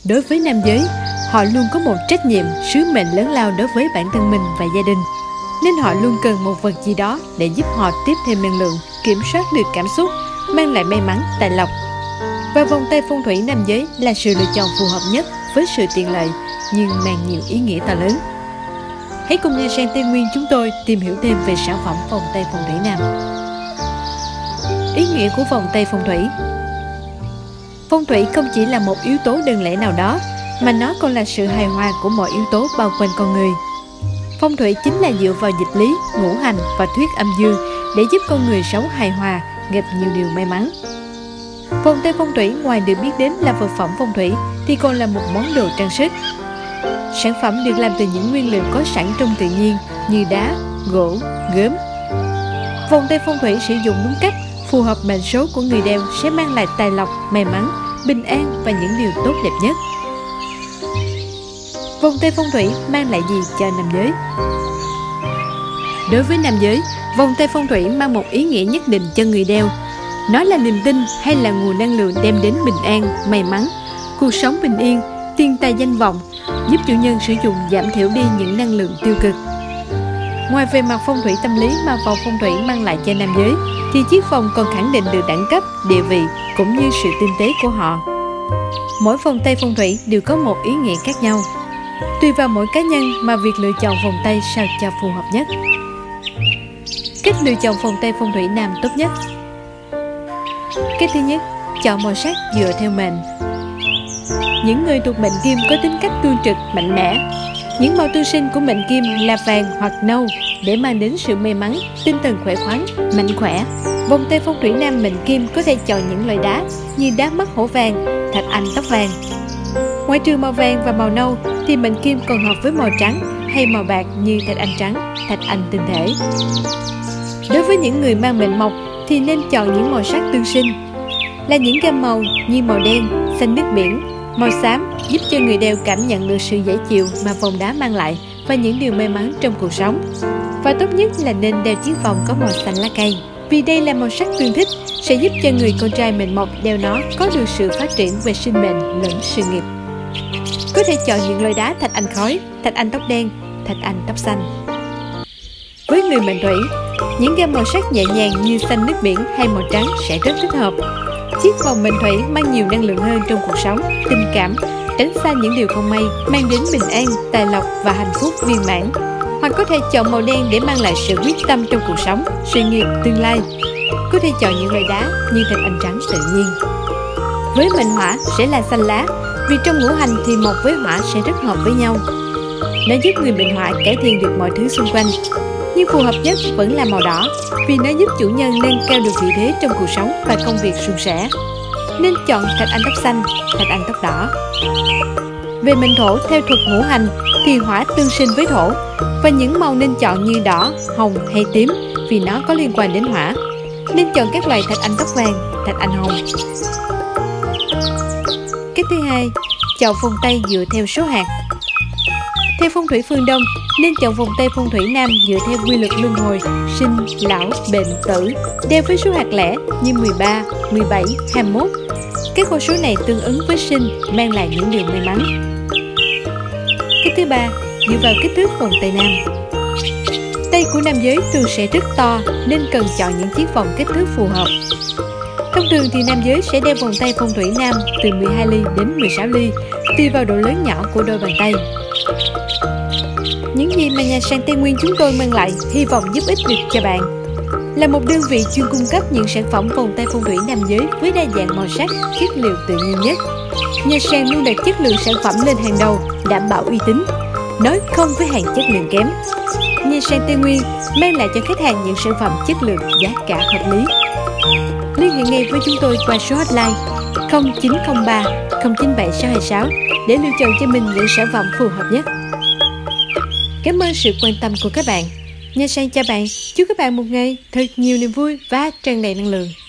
Đối với nam giới, họ luôn có một trách nhiệm, sứ mệnh lớn lao đối với bản thân mình và gia đình, nên họ luôn cần một vật gì đó để giúp họ tiếp thêm năng lượng, kiểm soát được cảm xúc, mang lại may mắn, tài lộc. Và vòng tay phong thủy nam giới là sự lựa chọn phù hợp nhất với sự tiện lợi nhưng mang nhiều ý nghĩa to lớn. Hãy cùng Nha Sang Tây Nguyên chúng tôi tìm hiểu thêm về sản phẩm vòng tay phong thủy nam. Ý nghĩa của vòng tay phong thủy. Phong thủy không chỉ là một yếu tố đơn lẻ nào đó, mà nó còn là sự hài hòa của mọi yếu tố bao quanh con người. Phong thủy chính là dựa vào dịch lý, ngũ hành và thuyết âm dương để giúp con người sống hài hòa, gặp nhiều điều may mắn. Vòng tay phong thủy ngoài được biết đến là vật phẩm phong thủy thì còn là một món đồ trang sức. Sản phẩm được làm từ những nguyên liệu có sẵn trong tự nhiên như đá, gỗ, gốm. Vòng tay phong thủy sử dụng đúng cách, phù hợp mệnh số của người đeo sẽ mang lại tài lộc, may mắn, bình an và những điều tốt đẹp nhất. Vòng tay phong thủy mang lại gì cho nam giới? Đối với nam giới, vòng tay phong thủy mang một ý nghĩa nhất định cho người đeo. Nó là niềm tin hay là nguồn năng lượng đem đến bình an, may mắn, cuộc sống bình yên, tiền tài danh vọng, giúp chủ nhân sử dụng giảm thiểu đi những năng lượng tiêu cực. Ngoài về mặt phong thủy tâm lý mà vòng phong thủy mang lại cho nam giới, thì chiếc vòng còn khẳng định được đẳng cấp, địa vị cũng như sự tinh tế của họ. Mỗi vòng tay phong thủy đều có một ý nghĩa khác nhau. Tùy vào mỗi cá nhân mà việc lựa chọn vòng tay sao cho phù hợp nhất. Cách lựa chọn vòng tay phong thủy nam tốt nhất. Cách thứ nhất, chọn màu sắc dựa theo mệnh. Những người thuộc mệnh Kim có tính cách cương trực, mạnh mẽ. Những màu tương sinh của mệnh Kim là vàng hoặc nâu để mang đến sự may mắn, tinh thần khỏe khoắn, mạnh khỏe. Vòng tay phong thủy nam mệnh Kim có thể chọn những loại đá như đá mắt hổ vàng, thạch anh tóc vàng. Ngoài trừ màu vàng và màu nâu thì mệnh Kim còn hợp với màu trắng hay màu bạc như thạch anh trắng, thạch anh tinh thể. Đối với những người mang mệnh Mộc thì nên chọn những màu sắc tương sinh, là những gam màu như màu đen, xanh nước biển, màu xám, giúp cho người đeo cảm nhận được sự dễ chịu mà vòng đá mang lại và những điều may mắn trong cuộc sống. Và tốt nhất là nên đeo chiếc vòng có màu xanh lá cây, vì đây là màu sắc tương thích, sẽ giúp cho người con trai mệnh Mộc đeo nó có được sự phát triển về sinh mệnh lẫn sự nghiệp. Có thể chọn những loại đá thạch anh khói, thạch anh tóc đen, thạch anh tóc xanh. Với người mệnh Thủy, những gam màu sắc nhẹ nhàng như xanh nước biển hay màu trắng sẽ rất thích hợp. Chiếc vòng mệnh Thủy mang nhiều năng lượng hơn trong cuộc sống, tình cảm, tránh xa những điều không may, mang đến bình an, tài lộc và hạnh phúc viên mãn. Hoặc có thể chọn màu đen để mang lại sự quyết tâm trong cuộc sống, sự nghiệp, tương lai. Có thể chọn những loại đá như thạch anh trắng tự nhiên. Với mệnh Hỏa sẽ là xanh lá, vì trong ngũ hành thì mộc với hỏa sẽ rất hợp với nhau. Nó giúp người mệnh Hỏa cải thiện được mọi thứ xung quanh. Nhưng phù hợp nhất vẫn là màu đỏ, vì nó giúp chủ nhân nâng cao được vị thế trong cuộc sống và công việc suôn sẻ. Nên chọn thạch anh tóc xanh, thạch anh tóc đỏ. Về mệnh Thổ theo thuật ngũ hành thì hỏa tương sinh với thổ, và những màu nên chọn như đỏ, hồng hay tím vì nó có liên quan đến hỏa. Nên chọn các loại thạch anh tóc vàng, thạch anh hồng. Cách thứ hai, chọn vòng tay dựa theo số hạt. Theo phong thủy phương Đông, nên chọn vòng tay phong thủy nam dựa theo quy luật luân hồi, sinh, lão, bệnh, tử, đeo với số hạt lẻ như 13, 17, 21. Các con số này tương ứng với sinh, mang lại những điều may mắn. Cách thứ ba, dựa vào kích thước vòng tay nam. Tay của nam giới thường sẽ rất to nên cần chọn những chiếc vòng kích thước phù hợp. Thông thường thì nam giới sẽ đeo vòng tay phong thủy nam từ 12 ly đến 16 ly, tùy vào độ lớn nhỏ của đôi bàn tay. Những gì mà Nha Sang Tây Nguyên chúng tôi mang lại hy vọng giúp ích được cho bạn. Là một đơn vị chuyên cung cấp những sản phẩm vòng tay phong thủy nam giới với đa dạng màu sắc, chất liệu tự nhiên nhất. Nha Sang luôn đặt chất lượng sản phẩm lên hàng đầu, đảm bảo uy tín, nói không với hàng chất lượng kém. Nha Sang Tây Nguyên mang lại cho khách hàng những sản phẩm chất lượng, giá cả hợp lý. Liên hệ ngay với chúng tôi qua số hotline 0903 097 626 để lựa chọn cho mình những sản phẩm phù hợp nhất. Cảm ơn sự quan tâm của các bạn. Nha Sang chào bạn, chúc các bạn một ngày thật nhiều niềm vui và tràn đầy năng lượng.